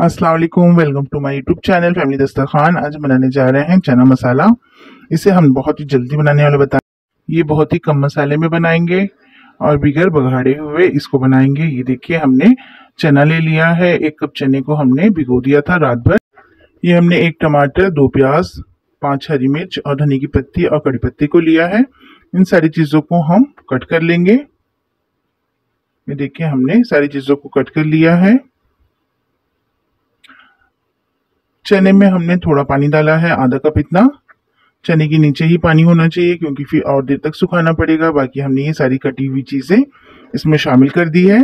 अस्सलाम वालेकुम, welcome to my YouTube channel family Dastarkhan. आज बनाने जा रहे हैं चना मसाला। इसे हम बहुत ही जल्दी बनाने वाले बताएं। ये बहुत ही कम मसाले में बनाएंगे और बिगर बघाड़े हुए इसको बनाएंगे। ये देखिए, हमने चना ले लिया है। 1 कप चने को हमने भिगो दिया था रात भर। ये हमने 1 टमाटर, 2 प्याज, 5 हरी मिर्च और धनिया की पत्ती और कड़ी पत्ती को लिया है। इन सारी चीजों को हम कट कर लेंगे। ये देखिए, हमने सारी चीजों को कट कर लिया है। चने में हमने थोड़ा पानी डाला है, आधा कप इतना। चने के नीचे ही पानी होना चाहिए क्योंकि फिर और देर तक सुखाना पड़ेगा। बाकी हमने ये सारी कटी हुई चीजें इसमें शामिल कर दी है।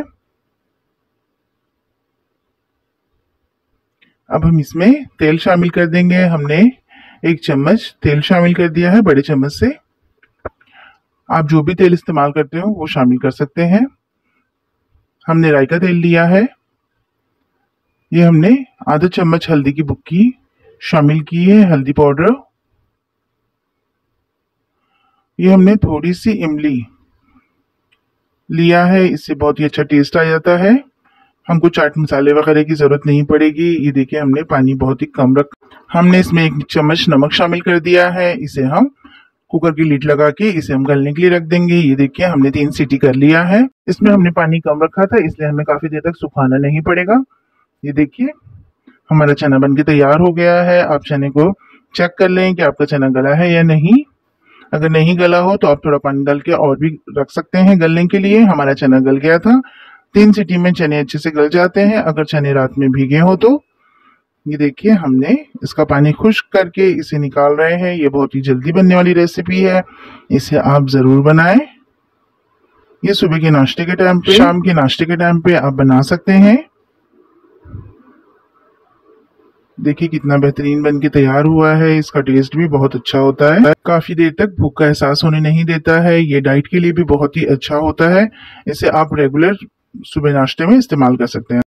अब हम इसमें तेल शामिल कर देंगे। हमने 1 चम्मच तेल शामिल कर दिया है, बड़े चम्मच से। आप जो भी तेल इस्तेमाल करते हो वो शामिल कर सकते हैं। हमने राई का तेल लिया है। ये हमने आधा चम्मच हल्दी की बुक्की शामिल की है, हल्दी पाउडर। ये हमने थोड़ी सी इमली लिया है, इससे बहुत ही अच्छा टेस्ट आ जाता है। हमको चाट मसाले वगैरह की जरूरत नहीं पड़ेगी। ये देखिए, हमने पानी बहुत ही कम हमने इसमें 1 चम्मच नमक शामिल कर दिया है। इसे हम कुकर की लीड लगा के इसे हम गलने के लिए रख देंगे। ये देखिए, हमने 3 सीटी कर लिया है। इसमें हमने पानी कम रखा था, इसलिए हमें काफी देर तक सुखाना नहीं पड़ेगा। ये देखिए, हमारा चना बनके तैयार हो गया है। आप चने को चेक कर लें कि आपका चना गला है या नहीं। अगर नहीं गला हो तो आप थोड़ा पानी डाल के और भी रख सकते हैं गलने के लिए। हमारा चना गल गया था। 3 सीटी में चने अच्छे से गल जाते हैं अगर चने रात में भीगे हो तो। ये देखिए, हमने इसका पानी खुश्क करके इसे निकाल रहे हैं। ये बहुत ही जल्दी बनने वाली रेसिपी है, इसे आप जरूर बनाएं। ये सुबह के नाश्ते के टाइम पे, शाम के नाश्ते के टाइम पे आप बना सकते हैं। देखिए कितना बेहतरीन बन के तैयार हुआ है। इसका टेस्ट भी बहुत अच्छा होता है। काफी देर तक भूख का एहसास होने नहीं देता है। ये डाइट के लिए भी बहुत ही अच्छा होता है। इसे आप रेगुलर सुबह नाश्ते में इस्तेमाल कर सकते हैं।